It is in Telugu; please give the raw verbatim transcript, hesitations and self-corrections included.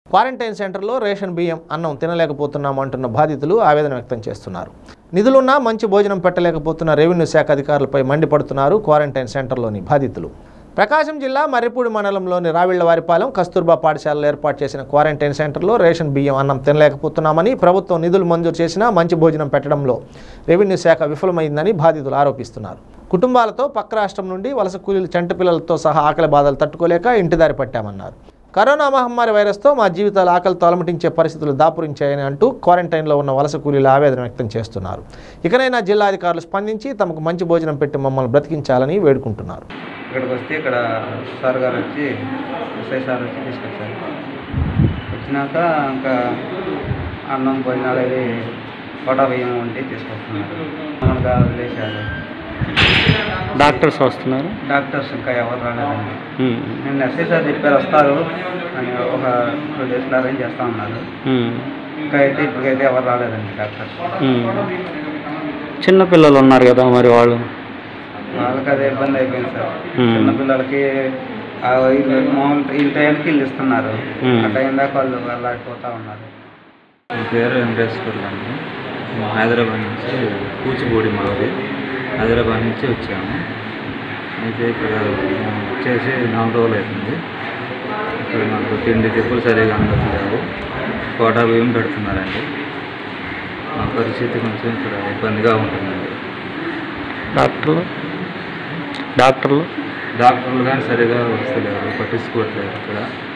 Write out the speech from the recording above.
క్వారంటైన్ సెంటర్లో రేషన్ బియ్యం అన్నం తినలేకపోతున్నామంటున్న బాధితులు ఆవేదన వ్యక్తం చేస్తున్నారు. నిధులున్నా మంచి భోజనం పెట్టలేకపోతున్న రెవెన్యూ శాఖ అధికారులపై మండిపడుతున్నారు క్వారంటైన్ సెంటర్లోని బాధితులు. ప్రకాశం జిల్లా మర్రిపూడి మండలంలోని రావిళ్లవారిపాలెం కస్తూర్బా పాఠశాలలో ఏర్పాటు చేసిన క్వారంటైన్ సెంటర్లో రేషన్ బియ్యం అన్నం తినలేకపోతున్నామని, ప్రభుత్వం నిధులు మంజూరు చేసినా మంచి భోజనం పెట్టడంలో రెవెన్యూ శాఖ విఫలమైందని బాధితులు ఆరోపిస్తున్నారు. కుటుంబాలతో పక్క రాష్ట్రం నుండి వలస కూలీలు చంటి పిల్లలతో సహా ఆకలి బాధలు తట్టుకోలేక ఇంటిదారి పట్టామన్నారు. కరోనా మహమ్మారి వైరస్తో మా జీవితాలు ఆకలితో అలమటించే పరిస్థితులు దాపురించాయని అంటూ క్వారంటైన్లో ఉన్న వలస కూలీలు ఆవేదన వ్యక్తం చేస్తున్నారు. ఇకనైనా జిల్లా అధికారులు స్పందించి తమకు మంచి భోజనం పెట్టి మమ్మల్ని బ్రతికించాలని వేడుకుంటున్నారు. ఇక్కడికి వస్తే ఇక్కడ సార్ గారు వచ్చి ఎస్ఐ సార్ వచ్చి తీసుకొచ్చారు. వచ్చినాక ఇంకా అన్నం భోజనాలు అవి కోటా బియ్యం వంటి తీసుకొస్తున్నారు. మామూలుగా వదిలేశారు. డాక్టర్స్ వస్తున్నారు. డాక్టర్స్ ఇంకా ఎవరు రాలేదండి. నేను ఎస్ఐ సార్ చెప్పారు వస్తారు అని, ఒక టూ డేస్లో అరేంజ్ చేస్తా ఉన్నారు. ఇంకా అయితే ఇప్పటికైతే ఎవరు రాలేదండి డాక్టర్స్. చిన్నపిల్లలు ఉన్నారు కదా, మరి వాళ్ళు వాళ్ళకి అదే ఇబ్బంది అయిపోయింది సార్. చిన్నపిల్లలకి మామూలు ఈ టైంకి వీళ్ళు ఇస్తున్నారు, ఆ టైం దాకా వాళ్ళు వెళ్ళాడిపోతూ ఉన్నారు. నా పేరు వెంకటేశ్వర్లు అండి. హైదరాబాద్ నుంచి కూచిపూడి మాది. హైదరాబాద్ నుంచి వచ్చాము. అయితే ఇక్కడ వచ్చేసి నాలుగు రోజులు అవుతుంది. ఇక్కడ మాకు తిండి తిప్పులు సరిగా అందట్లేదు. కోటా బియ్యం పెడుతున్నారండి. మా పరిస్థితి కొంచెం ఇక్కడ ఇబ్బందిగా ఉంటుందండి. డాక్టర్లు డాక్టర్లు డాక్టర్లు కానీ సరిగా వస్తలేరు, పట్టించుకోవట్లేదు ఇక్కడ.